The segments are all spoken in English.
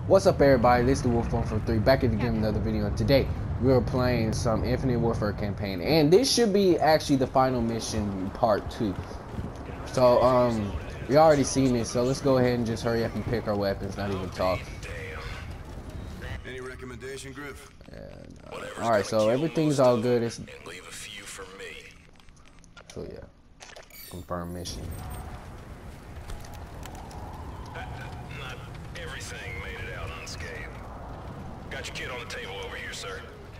What's up, everybody? This is the Wolf 143 back at the game, another video. And today we are playing some Infinite Warfare campaign, and this should be actually the final mission, part 2. So we already seen this, so let's go ahead and just hurry up and pick our weapons, not even talk. Any recommendation, Griff? All right, so everything's all good. It's Leave a few for me. so yeah, confirm mission. Not everything made it out unscathed. Got your kid on the table over here, sir.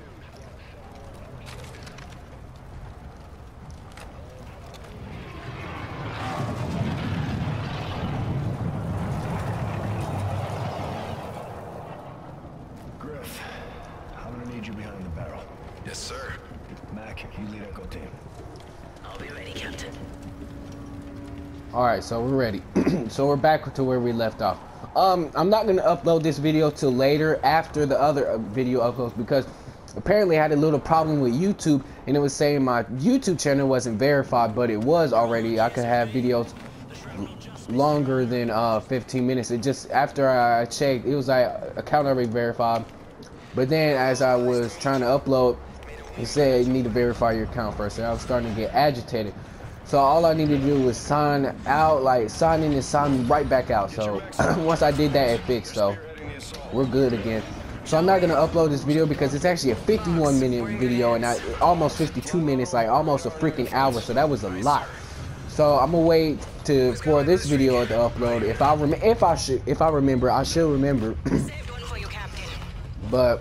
Griff, I'm gonna need you behind the barrel. Yes, sir. Mac, you lead Echo team. I'll be ready, Captain. All right, so we're ready. So we're back to where we left off. I'm not gonna upload this video till later after the other video uploads because apparently I had a little problem with YouTube and it was saying my YouTube channel wasn't verified, but it was already. I could have videos longer than 15 minutes. It just, after I checked, it was like account already verified, but then as I was trying to upload, it said you need to verify your account first, and I was starting to get agitated. So all I needed to do was sign out, like sign in and sign right back out. So once I did that, it fixed, so we're good again. So I'm not gonna upload this video because it's actually a 51-minute video, and almost 52 minutes, like almost a freaking hour. So that was a lot. So I'm gonna wait for this video to upload. If I remember, I should remember. Saved one for you, Captain. But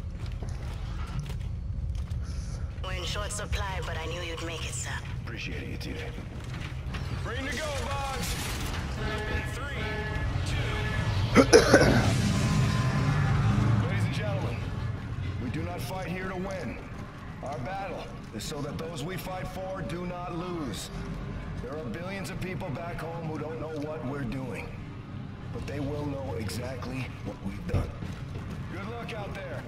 We're in short supply, but I knew you'd make it, sir. Appreciate it, you two. Green to go, Boggs. In 3, 2. Ladies and gentlemen, we do not fight here to win. Our battle is so that those we fight for do not lose. There are billions of people back home who don't know what we're doing, but they will know exactly what we've done. Good luck out there.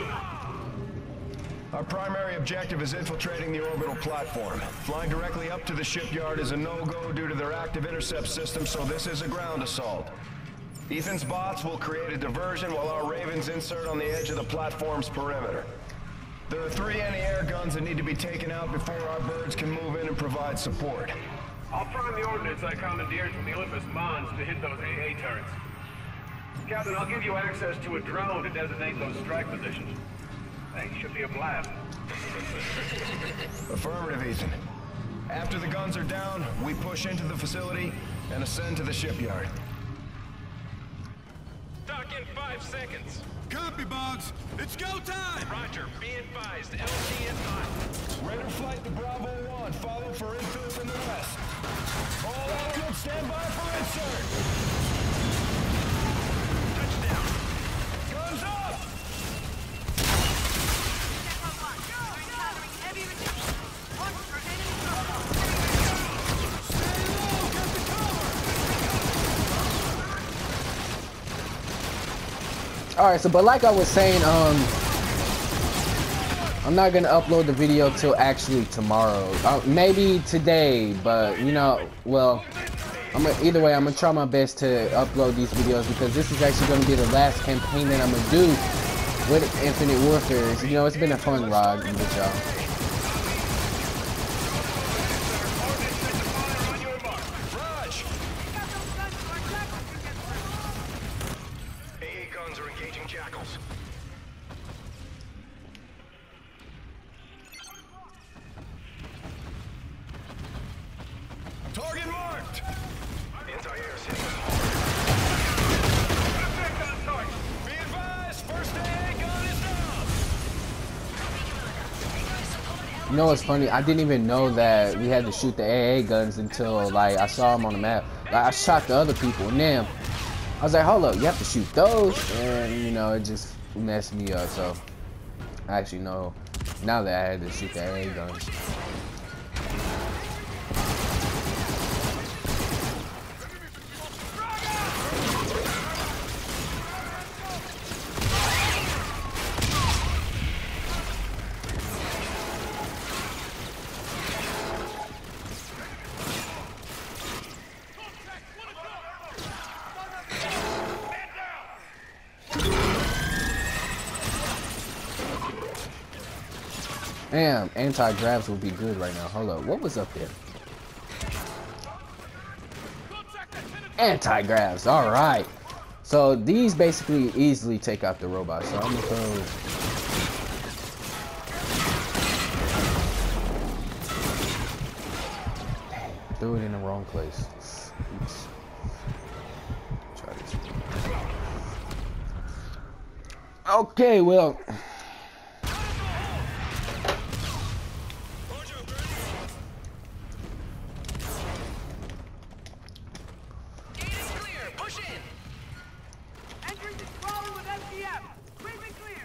Our primary objective is infiltrating the orbital platform. Flying directly up to the shipyard is a no-go due to their active intercept system, so this is a ground assault. Ethan's bots will create a diversion while our Ravens insert on the edge of the platform's perimeter. There are 3 anti-air guns that need to be taken out before our birds can move in and provide support. I'll prime the ordnance I commandeered from the Olympus Mons to hit those AA turrets. Captain, I'll give you access to a drone to designate those strike positions. Hey, should be a blast. Affirmative, Ethan. After the guns are down, we push into the facility and ascend to the shipyard. Dock in 5 seconds. Copy, Boggs. It's go time! Roger. Be advised. LT is hot. Raider flight to Bravo 1. Follow for infill from the west. All elements stand by for insert. Touchdown. Guns up! alright, so but like I was saying, I'm not gonna upload the video till actually tomorrow. Maybe today, but you know, well, either way, I'm gonna try my best to upload these videos because this is actually gonna be the last campaign that I'm gonna do with Infinite Warfare. You know, it's been a fun ride with y'all. AA guns are engaging jackals. Target marked! Anti-air system. Be advised, first AA gun is down! You know what's funny? I didn't even know that we had to shoot the AA guns until like I saw them on the map. Like I shot the other people, and then I was like, hold up, you have to shoot those, and you know, it just messed me up. So I actually know now that I had to shoot the AA guns. Damn, anti-gravs would be good right now. Hold up, what was up there? Anti-gravs, alright. So these basically easily take out the robot. So I'm gonna throw... Threw it in the wrong place. Oops. Try this. Okay, well. Gate is clear. Push in. Entering the crawler with MPF. Free and clear.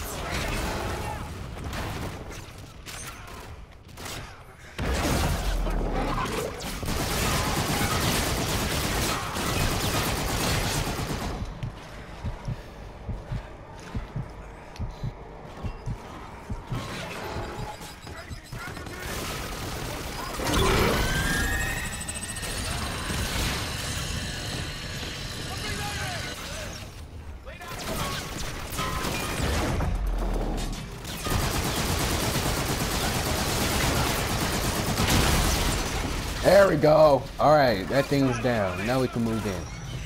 There we go. All right, that thing's down. Now we can move in.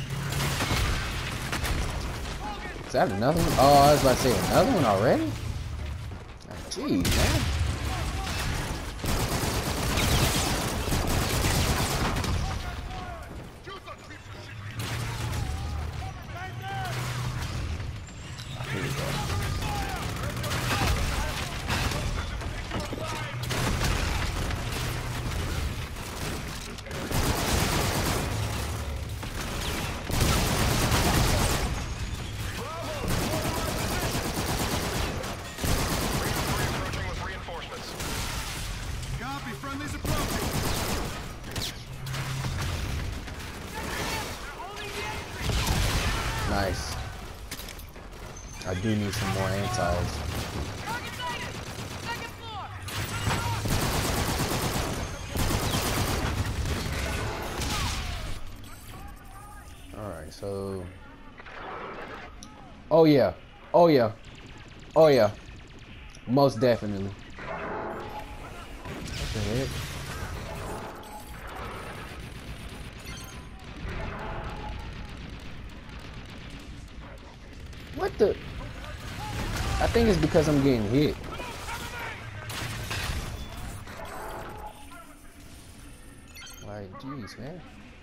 Is that another one? Oh, I was about to say another one already? Jeez, man. Here we go. Copy, friendly's approaching. Nice. I do need some more antis. Target sighted. Second floor. Alright, so... Oh yeah. Oh yeah. Oh yeah. Most definitely. What the heck? What the? I think it's because I'm getting hit. Like, jeez, man.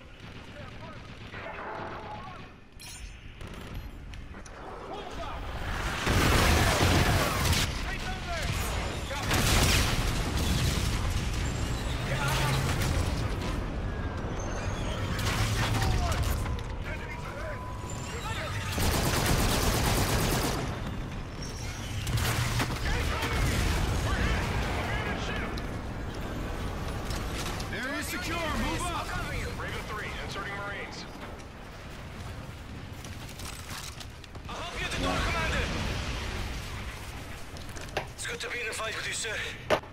Area secure, move up. Raven 3, inserting Marines. I'll help you at the door, Commander. It's good to be in a fight with you, sir.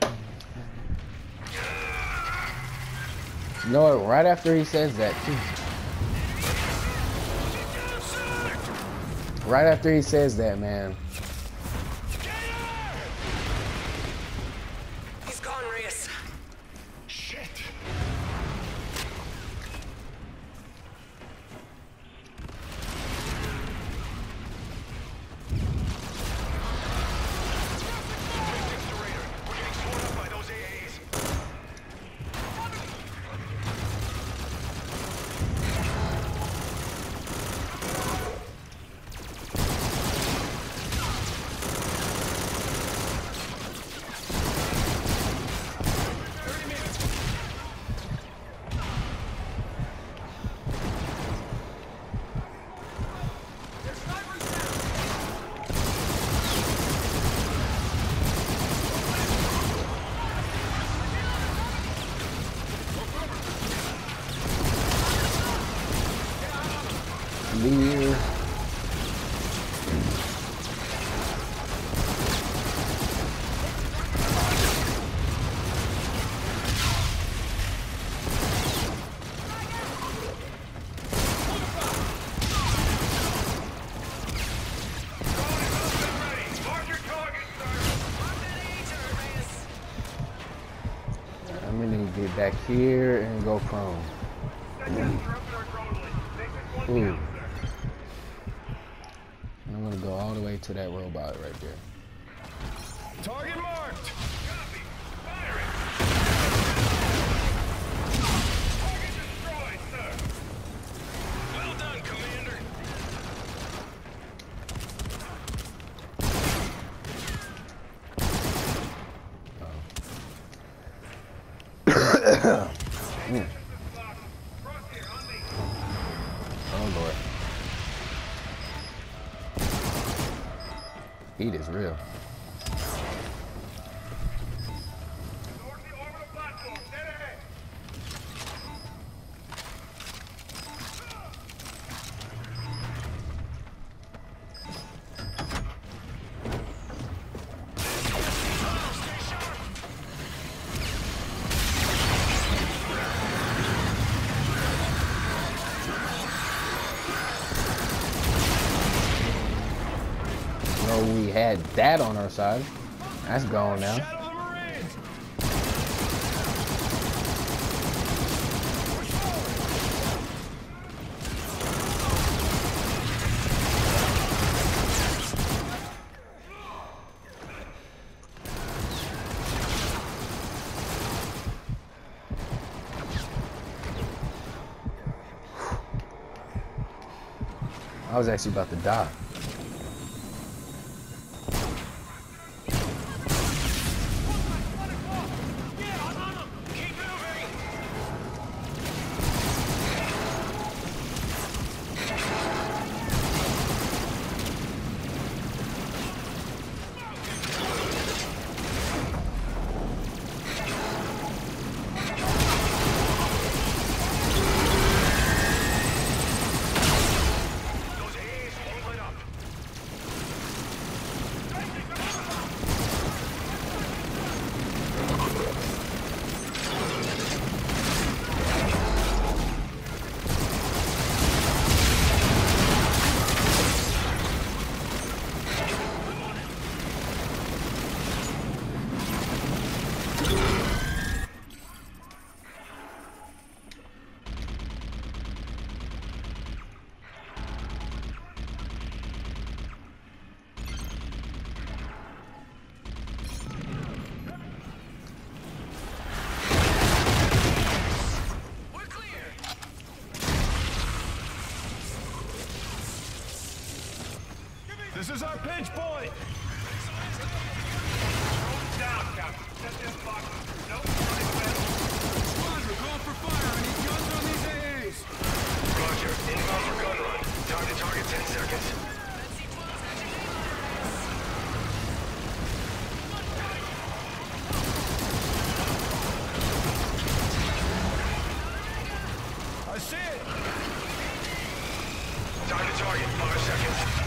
You know what? Right after he says that, too. Right after he says that, man. He's gone, Reyes. Shit. We're getting torn up by those AAs. back here and go prone. Ooh. I'm gonna go all the way to that robot right there. Target marked. Copy. Fire it. Target destroyed, sir. Well done, Commander. Oh Lord. Heat is real. Towards the orbital platform. Dead ahead. No, we had that on our side. That's gone now. Shadow the Marines. I was actually about to die. This is our pinch point. Down, Captain. Set them boxes. No running left. Squadron, call for fire. I need guns on these AAs. Roger. Inbound for gun run. Time to target 10 seconds. I see it. Time to target. 5 seconds.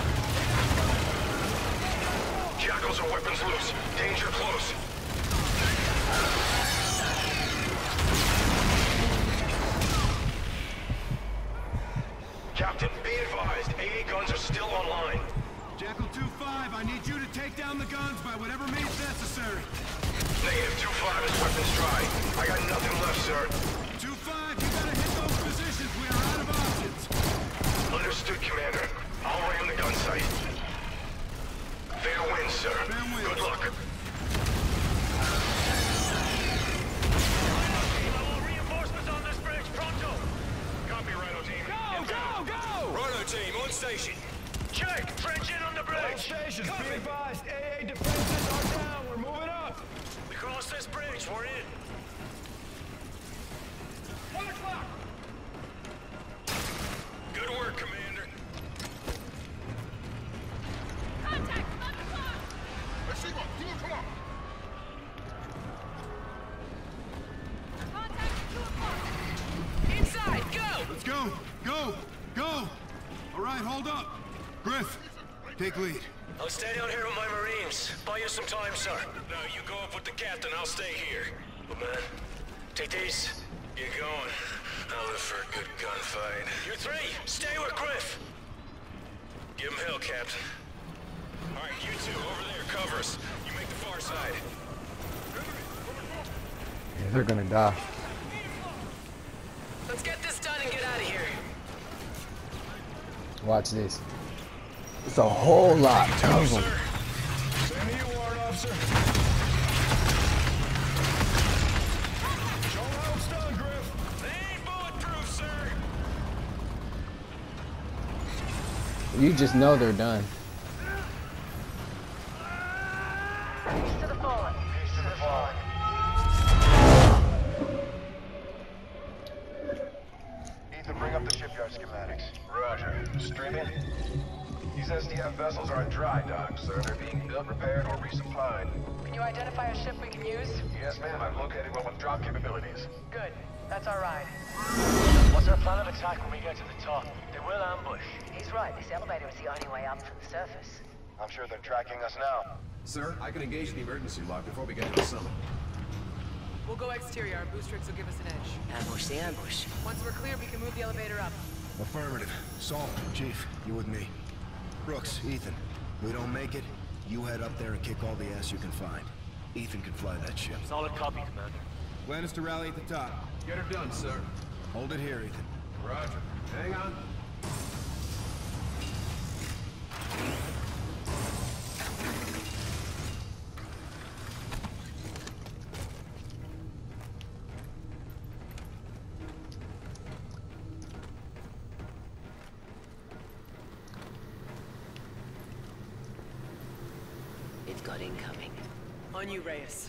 Jackals are weapons loose. Danger close. Captain, be advised. AA guns are still online. Jackal 2-5, I need you to take down the guns by whatever means necessary. Negative 2-5 is weapons dry. I got nothing left, sir. 2-5, you gotta hit those positions. We are out of options. Understood, Commander. I'll ram the gun site. Fair win, sir. Fair win. Good luck. Reinforcements on this bridge, pronto! Copy, Rhino team. Go! Rhino team, on station. Check! Trench in on the All bridge! stations, be advised. AA defenses are down. We're moving up. We crossed this bridge, we're in. 1 o'clock. Good work, Commander. Contact! 11 o'clock! Contact at 2 o'clock! Inside, go! Let's go. Go. Go. All right, hold up. Griff, take lead. I'll stay down here with my Marines. Buy you some time, sir. No, you go up with the captain. I'll stay here. But man, take these. You're going. I'll live for a good gunfight. You three, stay with Griff. Give him hell, Captain. All right, you two, over there, cover us. You make the far side. They're gonna die. Let's get this done and get out of here. Watch this. It's a whole lot of them. Same to you, warrant officer. Show how it's done, Griff. They ain't bulletproof, sir. You just know they're done. Peace to the fallen. Peace to the fallen. Ethan, bring up the shipyard schematics. Roger. Streaming? These SDF vessels are in dry dock, sir. They're being built, repaired, or resupplied. Can you identify a ship we can use? Yes, ma'am. I've located one with drop capabilities. Good. That's our ride. What's our plan of attack when we get to the top? They will ambush. He's right. This elevator is the only way up from the surface. I'm sure they're tracking us now. Sir, I can engage the emergency lock before we get to the summit. We'll go exterior. Our boost rigs will give us an edge. Ambush the ambush. Once we're clear, we can move the elevator up. Affirmative. Salt, Chief, you with me. Brooks, Ethan, we don't make it, you head up there and kick all the ass you can find. Ethan can fly that ship. Solid copy, Commander. Plan is to rally at the top. Get her done, sir. Hold it here, Ethan. Roger. Hang on. It's got incoming. On you, Reyes.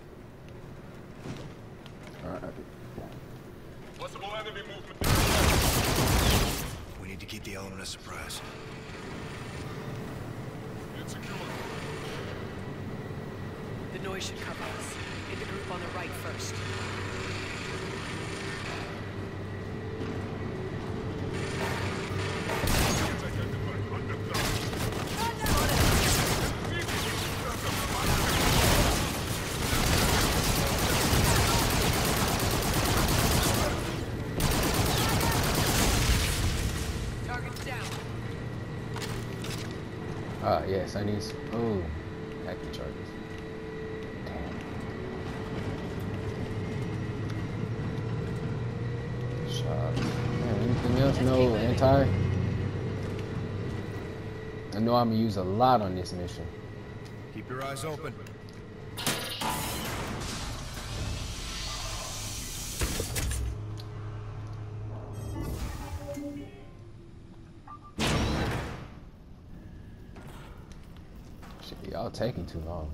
Possible enemy movement. We need to keep the element of surprise. It's secure. The noise should cover us. Hit the group on the right first. Target's down. Yes, I need some. Oh, active charges. Damn. Shot. Man, anything else? No anti? I know I'm gonna use a lot on this mission. Keep your eyes open. Shit, y'all taking too long.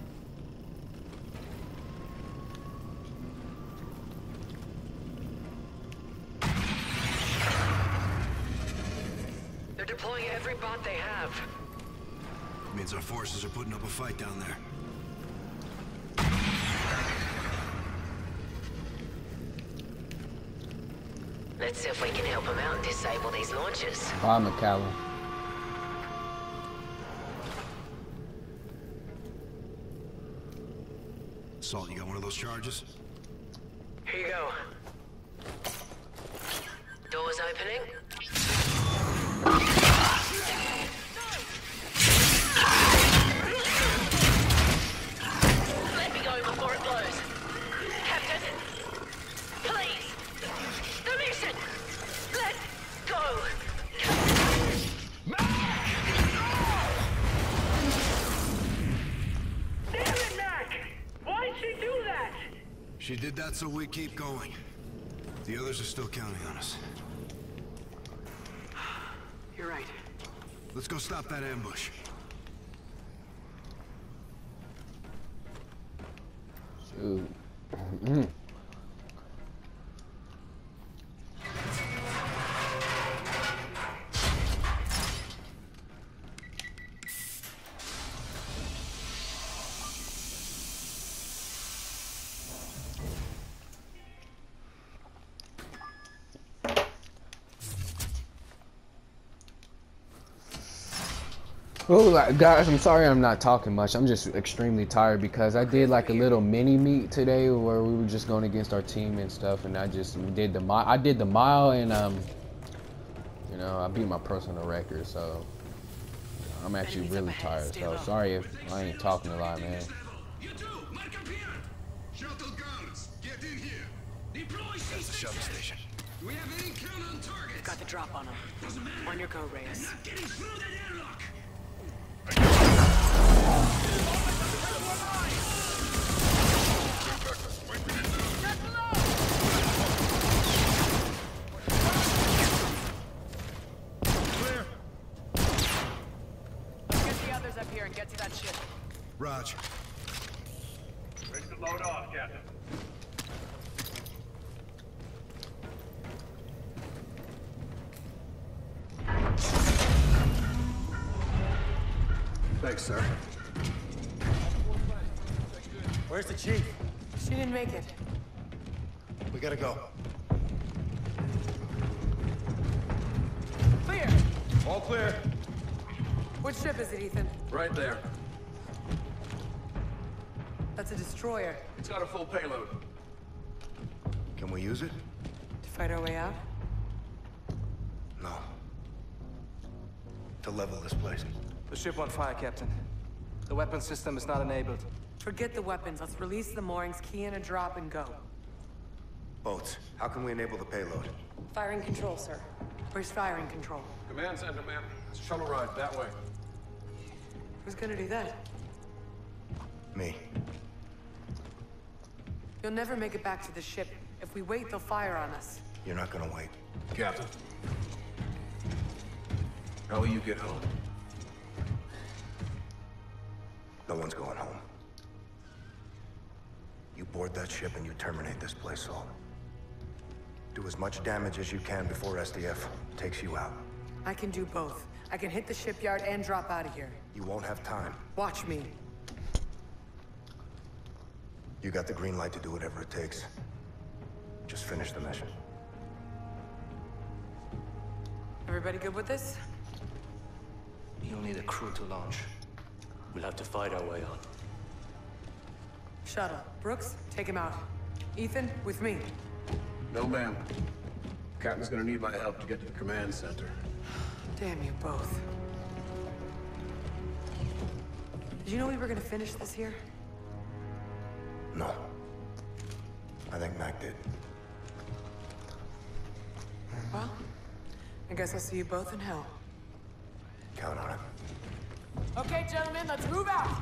They're deploying every bot they have. Means our forces are putting up a fight down there. Let's see if we can help him out and disable these launchers. Bye, McCallum. Salt, you got one of those charges? Here you go. Doors opening. Let me go before it blows. Captain, please. The mission. Let go. Damn it, Mac! Why'd she do that? She did that so we keep going. The others are still counting on us. You're right. Let's go stop that ambush. Shoot. Oh, guys, I'm sorry I'm not talking much. I'm just extremely tired because I did like a little mini meet today where we were just going against our team and stuff, and I just did the mile. I did the mile, and you know, I beat my personal record, so I'm actually really tired. So sorry if I ain't talking a lot, man. You too, Mark up here. Shuttle guards, get Get in here. Deploy That's the shuttle station. Do we have any count on targets? Got the drop on him. Doesn't matter. On your go, Reyes. Not getting through that airlock. Clear. Let's get the others up here and get to that ship. Raj. Ready to load off, Captain. Thanks, sir. Where's the chief? She didn't make it. We gotta go. Clear! All clear. Which ship is it, Ethan? Right there. That's a destroyer. It's got a full payload. Can we use it? To fight our way out? No. To level this place. The ship on fire, Captain. The weapon system is not enabled. Forget the weapons. Let's release the moorings, key in a drop, and go. Boats. How can we enable the payload? Firing control, sir. Where's firing control? Command center, ma'am. It's a shuttle ride that way. Who's gonna do that? Me. You'll never make it back to the ship. If we wait, they'll fire on us. You're not gonna wait. Captain. How will you get home? No one's going home. You board that ship and you terminate this place, Saul. Do as much damage as you can before SDF takes you out. I can do both. I can hit the shipyard and drop out of here. You won't have time. Watch me. You got the green light to do whatever it takes. Just finish the mission. Everybody good with this? You'll need a crew to launch. We'll have to fight our way on. Shuttle. Brooks, take him out. Ethan, with me. No, ma'am. Captain's gonna need my help to get to the command center. Damn you both. Did you know we were gonna finish this here? No. I think Mac did. Well, I guess I'll see you both in hell. Count on it. Okay, gentlemen, let's move out!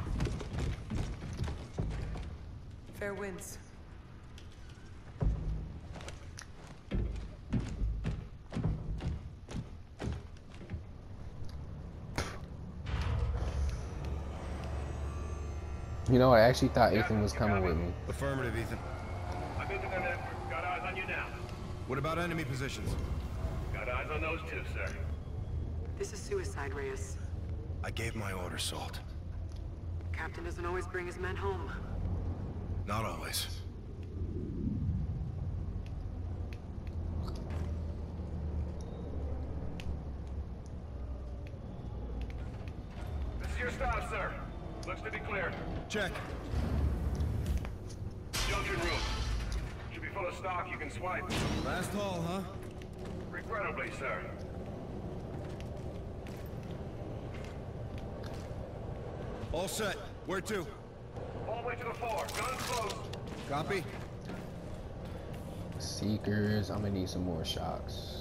Fair winds. You know, I actually thought Ethan was coming with me. Affirmative, Ethan. I've been to the network. Got eyes on you now. What about enemy positions? Got eyes on those two, sir. This is suicide, Reyes. I gave my order, Salt. Captain doesn't always bring his men home. Not always. This is your stop, sir. Looks to be clear. Check. Junction room. Should be full of stock you can swipe. Last haul, huh? Regrettably, sir. All set. Where to? All the way to the floor. Guns close. Copy. Seekers, I'm gonna need some more shocks.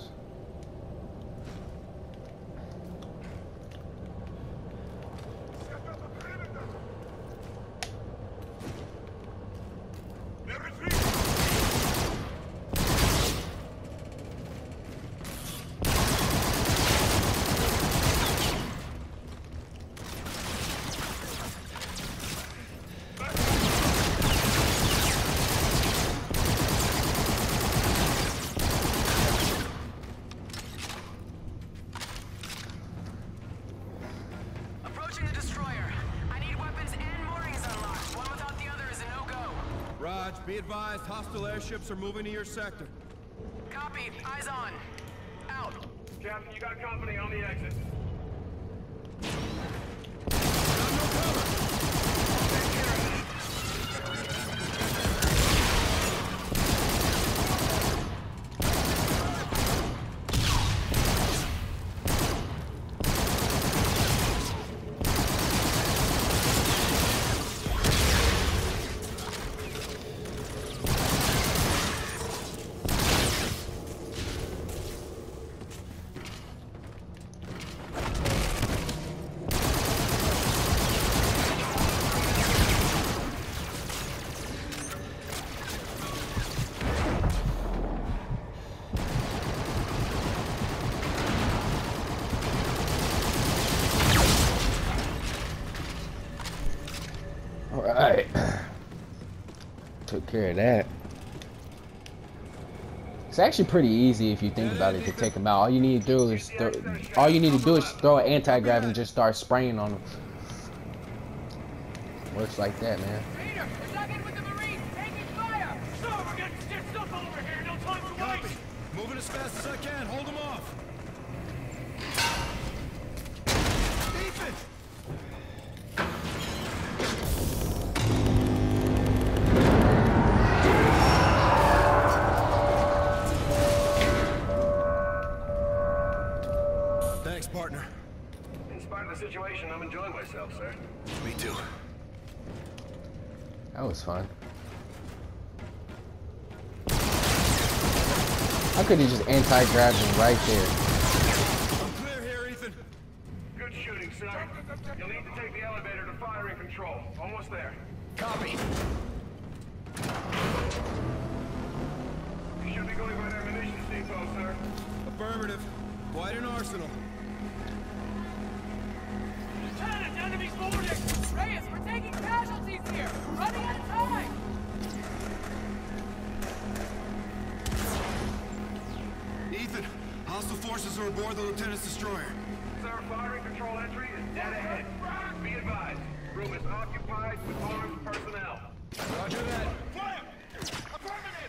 Approaching the destroyer. I need weapons and moorings unlocked. One without the other is a no-go. Raj, be advised, hostile airships are moving to your sector. Copy. Eyes on. Out. Captain, you got company on the exit. took care of that. It's actually pretty easy if you think about it to take them out. All you need to do is throw an anti-grav and just start spraying on them. Works like that, man. Peter, we're dug in with the Marines, taking fire! Sir, we're getting stitched up over here, no time to wait! Moving as fast as I can. Hold them off. Ethan! Thanks, partner. In spite of the situation, I'm enjoying myself, sir. Me too. That was fun. I could have just anti-grabbed him right there. I'm clear here, Ethan. Good shooting, sir. You'll need to take the elevator to firing control. Almost there. Copy. You should be going by their munitions depot, sir. Affirmative. Quite an arsenal. Lieutenant, enemy's boarding! Reyes, we're taking casualties here! Running out of time! Ethan, hostile forces are aboard the Lieutenant's destroyer. Sir, firing control entry is dead ahead. Be advised, room is occupied with armed personnel. Roger that. Fire! Affirmative!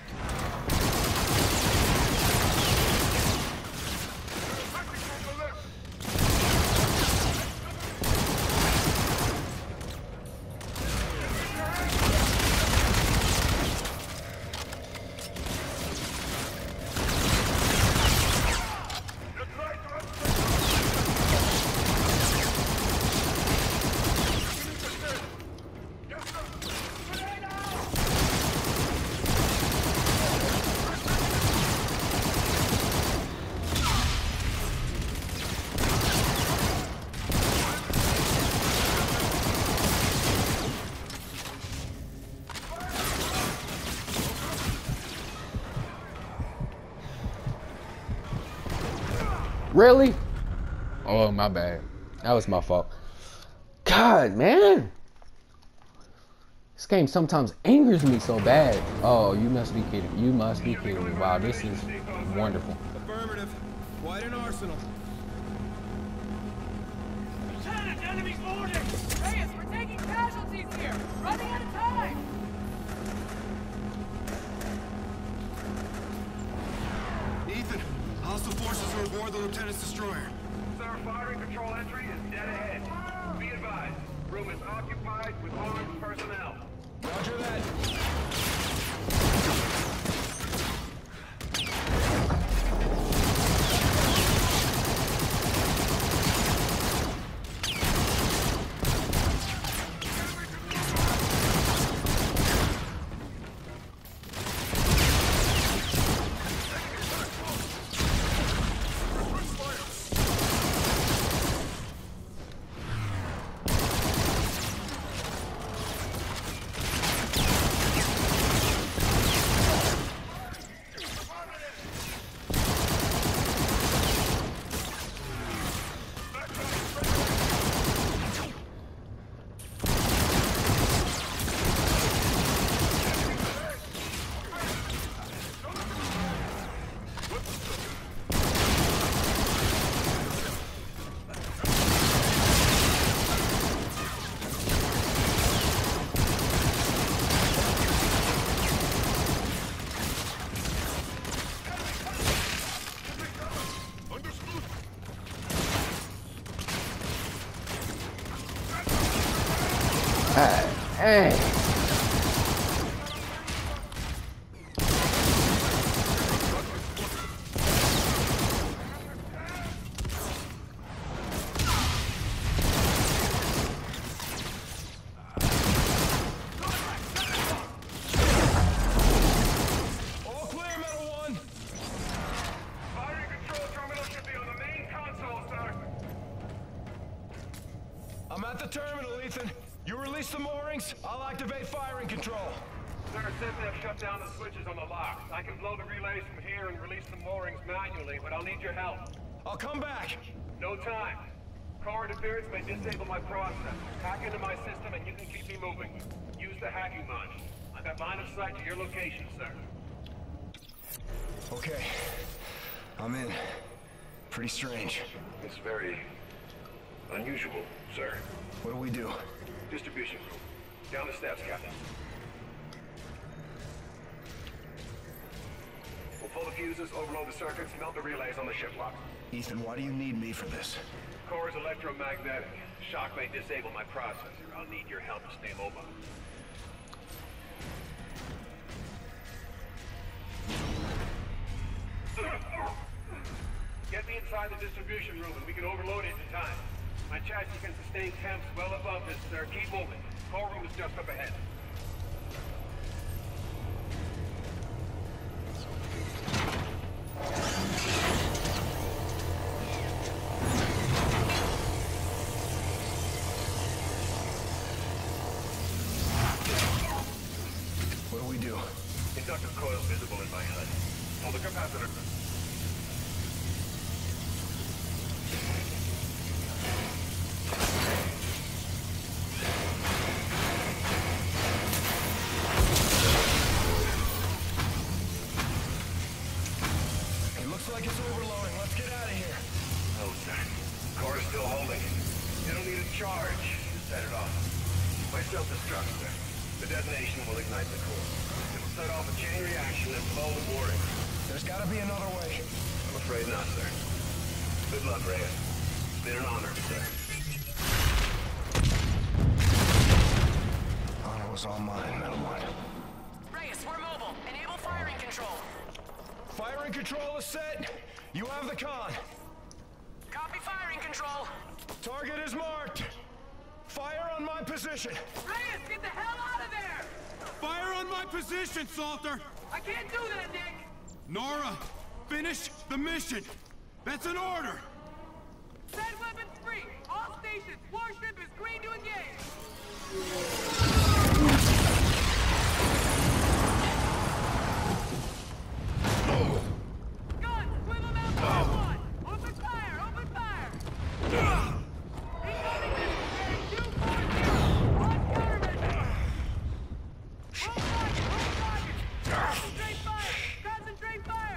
Really? Oh, my bad. That was my fault. God, man. This game sometimes angers me so bad. Oh, you must be kidding. You must be kidding me. Wow, this is wonderful. Affirmative. Quite an arsenal. Lieutenant, enemy's boarding! Reyes, we're taking casualties here! Running out of time! Ethan, hostile forces are aboard the Lieutenant's destroyer. Sir, firing control entry is dead ahead. Be advised, room is occupied with armed personnel. Roger that. Hey. All clear, Metal One. Firing control terminal should be on the main console, sir. I'm at the terminal, Ethan. You release the moorings, I'll activate firing control. Sir, since they've shut down the switches on the locks, I can blow the relays from here and release the moorings manually, but I'll need your help. I'll come back. No time. Car interference may disable my process. Hack into my system and you can keep me moving. Use the hacking mod. I got line of sight to your location, sir. Okay. I'm in. Pretty strange. It's very unusual, sir. What do we do? Distribution room. Down the steps, Captain. We'll pull the fuses, overload the circuits, melt the relays on the ship locks. Ethan, why do you need me for this? Core is electromagnetic. Shock may disable my processor. I'll need your help to stay mobile. Get me inside the distribution room and we can overload it in time. My chassis can sustain temps well above this, sir. Keep moving. Core room is just up ahead. What do we do? Inductive coil visible in my HUD. Pull the capacitor. It looks like it's overloading. Let's get out of here. Oh, sir. Core is still holding. It'll need a charge to set it off. My self-destruct, sir. The detonation will ignite the core. It'll set off a chain reaction and blow the boring. There's gotta be another way. I'm afraid not, sir. Good luck, Reyes. It's been an honor, sir. Honor was all mine, Metalmart. Reyes, we're mobile. Enable firing control. Firing control is set. You have the con. Copy firing control. Target is marked. Fire on my position. Reyes, get the hell out of there! Fire on my position, Salter! I can't do that, Nick! Nora, finish the mission! That's an order! Set weapons free! All stations! Warship is green to engage! Guns! Swivel mount fire one! Open fire! Open fire! Incoming missile bearing 240! On countermeasure! Hold target! Hold target! Concentrate fire! Concentrate fire!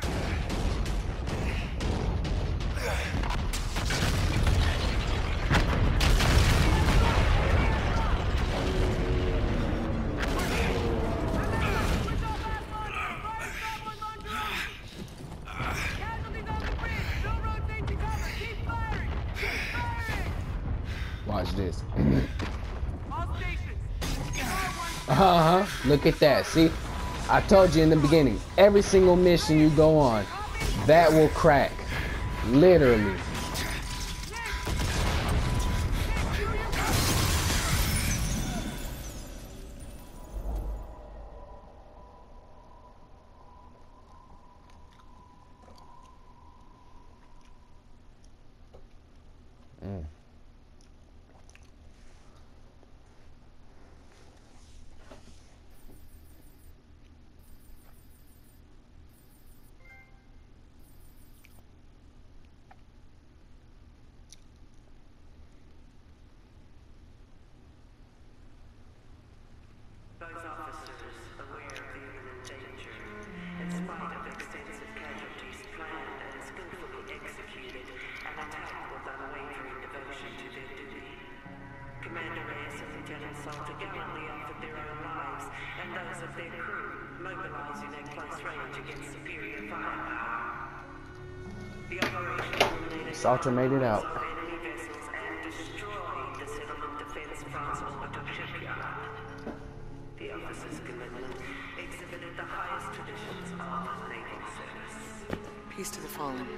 Switch off last launcher! Fire stop on launcher! Casualties on the bridge! No rotate to cover! Keep firing! Keep firing! Watch this. All stations! Uh-huh. Look at that. See? I told you in the beginning, every single mission you go on, that will crack. Literally. Those officers, aware of the imminent danger, in spite of extensive casualties planned and skillfully executed, an attack with unwavering devotion to their duty. Commander Reyes and Lieutenant Salter gallantly offered their own lives and those of their crew, mobilizing at close range against superior firepower. The operation eliminated Salter made it out. enemy vessels and destroyed the settlement defense France orbital shipyard. The officer's commitment exhibited the highest traditions of naval service. Peace to the fallen.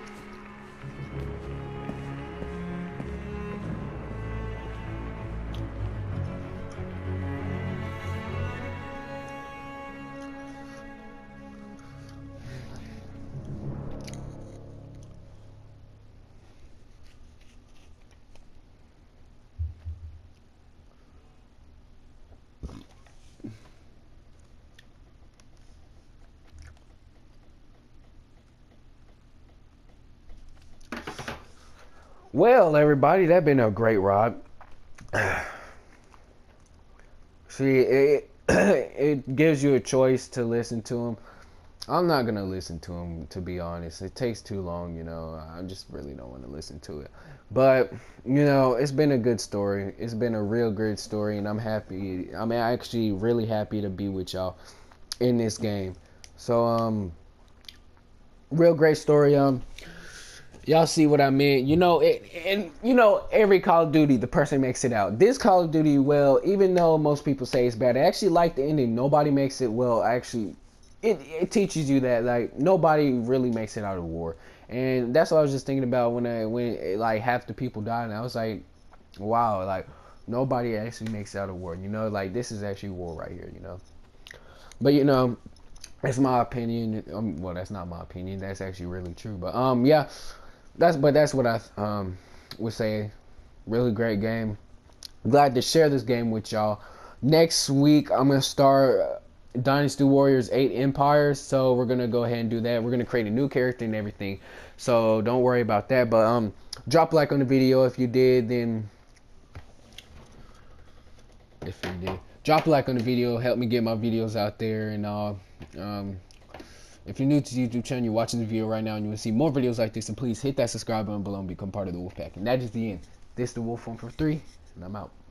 Well, everybody, that's been a great ride. See, it gives you a choice to listen to them. I'm not gonna listen to them, to be honest. It takes too long, you know. I just really don't want to listen to it. But you know, it's been a good story. It's been a real great story, and I'm happy. I'm actually really happy to be with y'all in this game. So real great story. Y'all see what I meant, you know. And you know, every Call of Duty, the person makes it out. This Call of Duty, well, even though most people say it's bad, I actually like the ending. Nobody makes it well. Actually, it teaches you that like nobody really makes it out of war, and that's what I was just thinking about when like half the people died, and I was like, wow, like nobody actually makes it out of war. You know, like this is actually war right here. You know, but you know. That's my opinion. Well, that's not my opinion. That's actually really true. But yeah, that's what I would say. Really great game. Glad to share this game with y'all. Next week I'm gonna start Dynasty Warriors 8 Empires. So we're gonna go ahead and do that. We're gonna create a new character and everything. So don't worry about that. But drop a like on the video if you did. Then if you did. Drop a like on the video, help me get my videos out there, and if you're new to the YouTube channel, you're watching the video right now, and you want to see more videos like this, then please hit that subscribe button below and become part of the Wolfpack. And that is the end. This is the Wolf 143, and I'm out.